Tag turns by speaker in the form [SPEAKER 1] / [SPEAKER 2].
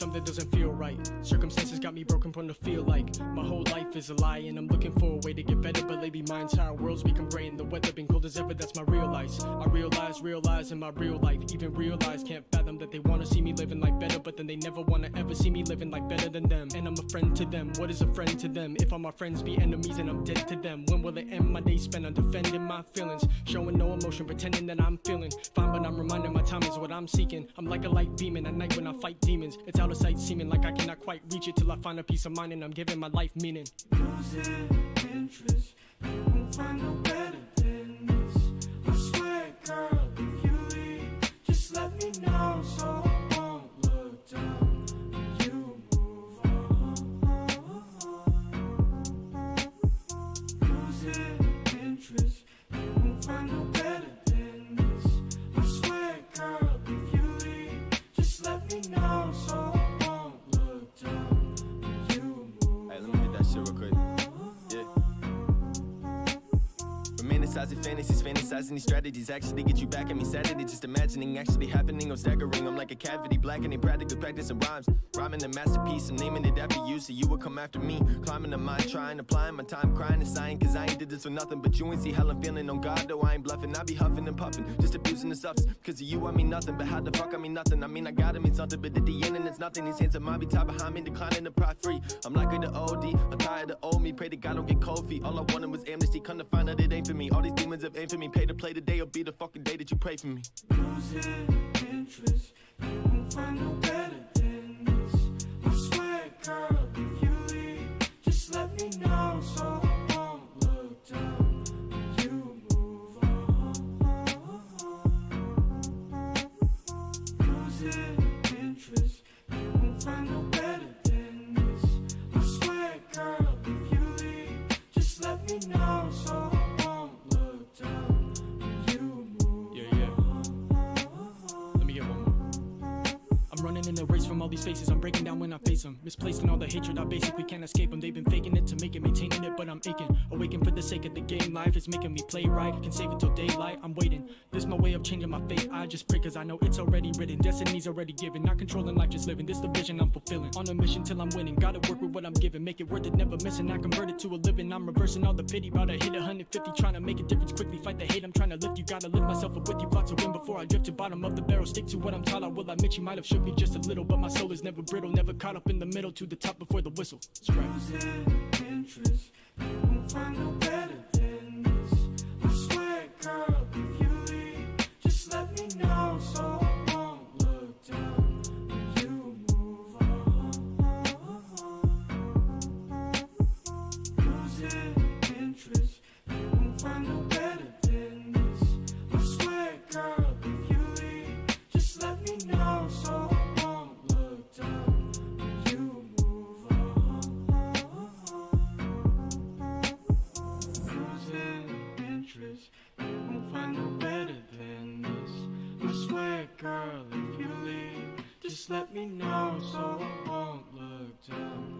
[SPEAKER 1] something doesn't feel right. Circumstances got me broken from the feel like my whole life is a lie, and I'm looking for a way to get better. But lately my entire world's become gray, and the weather been cold as ever. That's my real life. I realize in my real life, even realize can't fathom that they wanna see me living like better, but then they never wanna ever see me living like better than them. And I'm a friend to them. What is a friend to them? If all my friends be enemies and I'm dead to them, when will it end? My days spent on defending my feelings, showing no emotion, pretending that I'm feeling fine, but I'm reminding my time is what I'm seeking. I'm like a light beaming at night when I fight demons. It's out of sight, seeming like I cannot quite reach it till I find a peace of mind, and I'm giving my life meaning.
[SPEAKER 2] Losing interest, you won't find no better than this. I swear, girl, if you leave, just let me know so I won't look down when you move on. Losing interest, you won't find no better than this. I swear, girl, if you leave, just let me know so I won't look down when you move on.
[SPEAKER 3] Hey, let me hit that shit real quick. Romanticizing fantasies, fantasizing these strategies actually get you back at me Saturday. Just imagining actually happening, I'm staggering. I'm like a cavity, blackening, practically practicing rhymes. Rhyming a masterpiece, I'm naming it after you, so you would come after me. Climbing the mind, trying, applying my time, crying and sighing, cause I ain't did this for nothing. But you ain't see how I'm feeling on God, though I ain't bluffing. I be huffing and puffing, just abusing the substance. Cause of you, I mean nothing, but how the fuck I mean nothing? I mean, I gotta mean something, but at the end, and it's nothing. These hands of mine be tied behind me, declining the pride free. I'm like the OD, I'm tired of old me. Pray to God, don't get cold feet. All I wanted was amnesty, come to find out it ain't for me. All these demons have aimed for me, pay to play today, will be the fucking day that you pray for me.
[SPEAKER 2] Losing interest, you won't find no better than this. I swear, girl, if you leave, just let me know so I won't look down when you move on. Losing interest, you won't find no better than this. I swear, girl, if you leave, just let me know so I won't look down when you move on.
[SPEAKER 1] Let me get one more. I'm running in the race from all these faces, I'm breaking down when I face them. Misplaced in all the hatred, I basically can't escape them. They've been faking it to make it, maintaining it, but I'm aching. Awaken for the sake of the game, life is making me play right. Can save it till daylight, I'm waiting. This my way of changing my fate, I just pray cause I know it's already written. Destiny's already given, not controlling life, just living. This the vision I'm fulfilling, on a mission till I'm winning. Gotta work with what I'm giving, make it worth it, never missing. I convert it to a living, I'm reversing all the pity. About to hit 150, trying to make a difference quickly. Fight the hate, I'm trying to lift you. Gotta lift myself up with you, plot to win before I drift to bottom of the barrel. Stick to what I'm taught, I will admit you might have shook me just a little, but my soul is never brittle, never caught up in the middle. To the top before the whistle.
[SPEAKER 2] Losing interest, you won't find no better than this. I swear, girl, if you leave, just let me know so I won't look down when you move on. Losing interest, you won't find no better than this. I swear, girl, if you leave, just let me know so I won't look down when you move on. Losing interest, you won't find no better than this. I swear, girl, if you leave, just let me know so I won't look down.